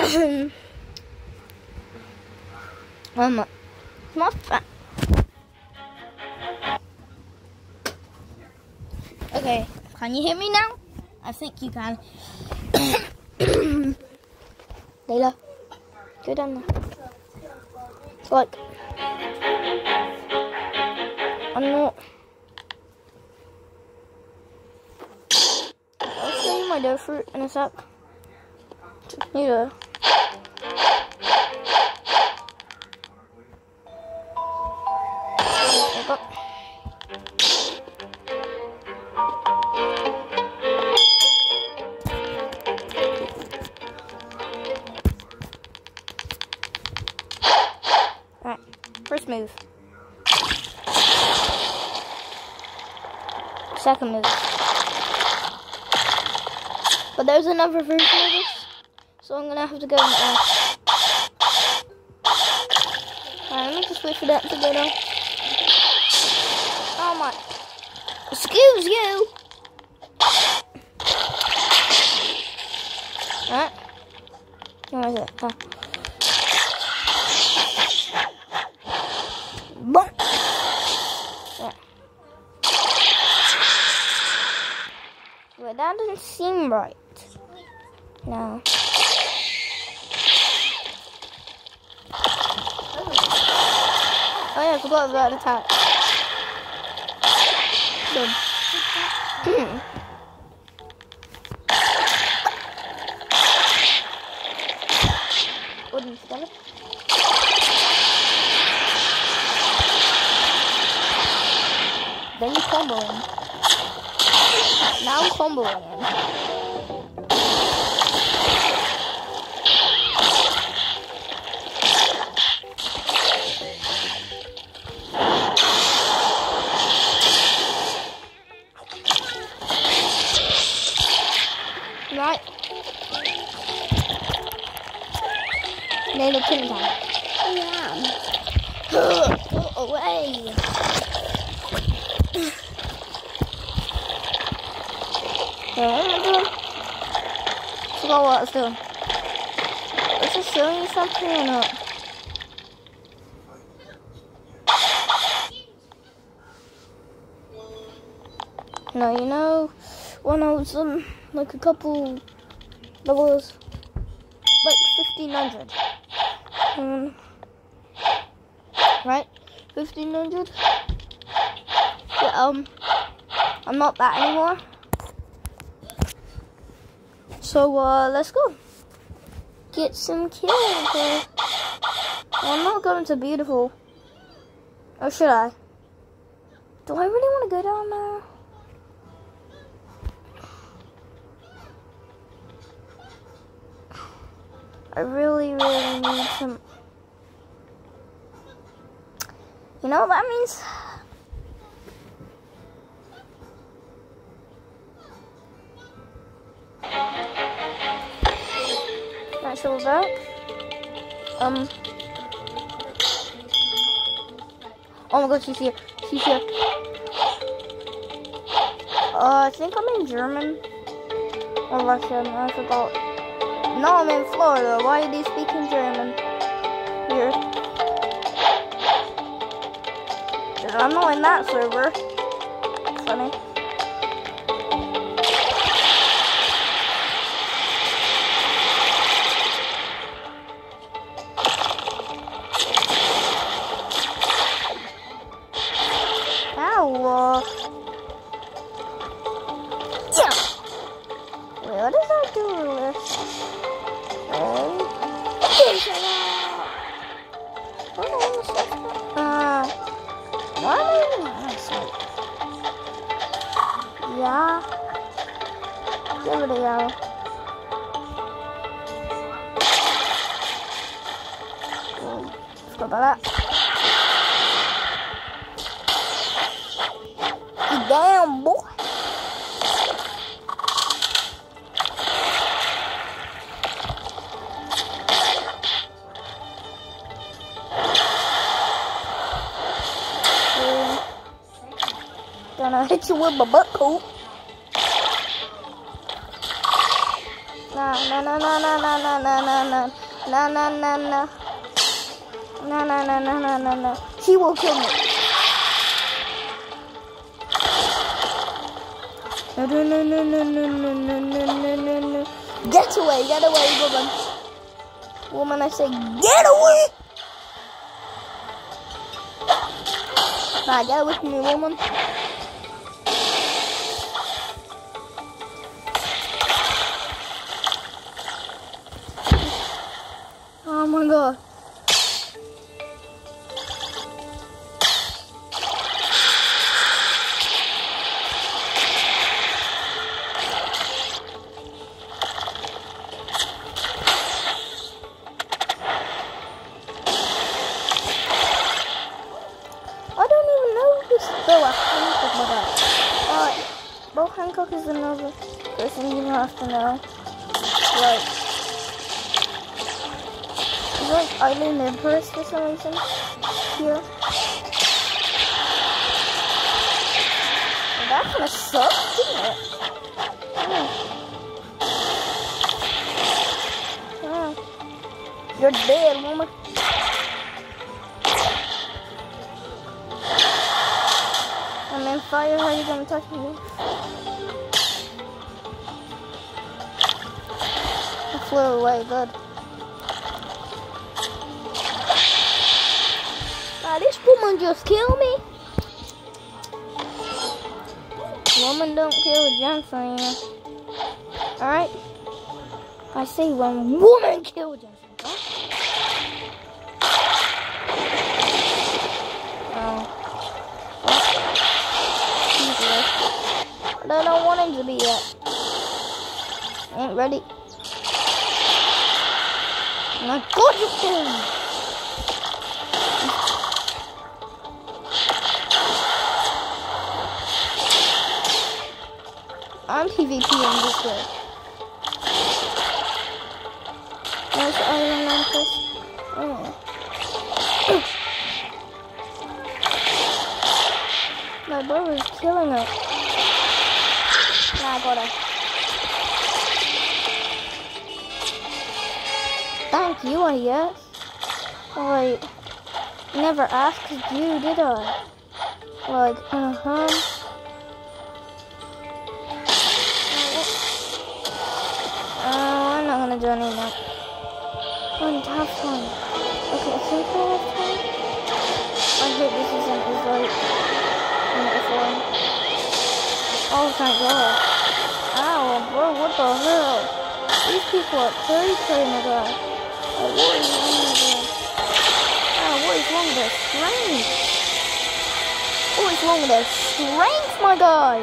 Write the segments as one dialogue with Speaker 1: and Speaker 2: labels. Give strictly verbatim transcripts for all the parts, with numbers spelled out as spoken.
Speaker 1: um, my fa Okay, can you hear me now? I think you can. Layla, go down there. It's like, I'm not. I'll show you my dough fruit in a sec. Just need a. Alright, first move. Second move. But there's another version of this, so I'm gonna have to go in there. Alright, let me just wait for that to go down. Oh my. Excuse you! Alright. Where is it? Oh. Boom! Yeah. Wait, that doesn't seem right. No. Oh yeah, I forgot about attack. Good. Hmm. Wooden skeleton. Then you combo him. Now comboing him. Right. Layla, couldn't have. Yeah. Go away. Okay, what am I doing? Forgot what I was doing. Was I showing you something or not? No, you know, when I was um like a couple, that was like fifteen hundred. Um, right? fifteen hundred? Yeah, um, I'm not that anymore. So, uh, let's go. Get some kills. Okay. Well, I'm not going to beautiful. Or should I? Do I really want to go down there? I really, really need some. You know what that means? Alright, so we're back. Um. Oh my god, she's here. She's here. Uh, I think I'm in German. Or Russian, I forgot. No, I'm in Florida. Why are they speaking German? Weird. I'm not in that server. Funny. Ow. Yeah. Wait, what does that do with this? Uh, what? Yeah. Give it a go. Let's go by that. Damn, boy. Gonna hit you with my butt coat. No, no, no, no, no, no, no, no, no, no. No, no, no, no. No, no, no, no, no, no, no. She will kill me. No, no, no, no, no, no, no, no, no, no, no. Get away, get away, woman. Woman, I say, get away! Nah, get away from me, woman. Oh my god. Boa Hancock, my god. Alright, Bo Hancock is another person you have to know. Like, he's like Island Empress for some reason. Here. And that kind of sucks, didn't it? Yeah. Yeah. You're dead, woman. And then fire, how are you gonna touch me? I flew away, good. Ah, this woman just killed me. Woman don't kill Johnson, you know. Alright? I say when woman kill Johnson, huh? Oh. But I don't want him to be yet. Ain't ready. My God, you killed me. I'm PvPing this way. There's Iron Mantis. Oh. My brother is killing her. Nah, I got her. Thank you, I guess. Like, never asked you, did I? Like, uh-huh. Oh, I'm not gonna do any of that. I want to have fun. Okay, I think I have time. I hope this isn't as like before. Oh, thank God. Ow, bro, what the hell? These people are crazy, my God. Like, what is wrong with them? Oh, what is wrong with their strength? What is wrong with their strength, my guy?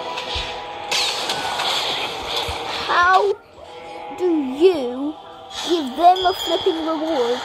Speaker 1: How do you give them a flipping reward?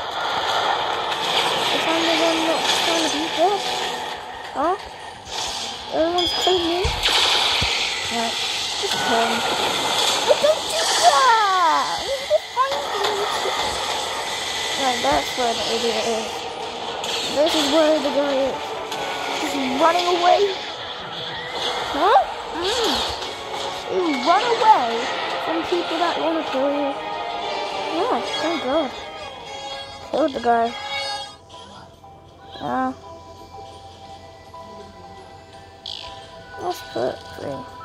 Speaker 1: If I'm the one not trying to beat them? Huh? Everyone's killing me? Right, just kill him. But don't do that! I need to find him. Right, that's where the idiot is. This is where the guy is. He's running away. Huh? Mm. You run away from people that want to kill you. Yeah, thank God. Killed the guy. Yeah. Let's put three.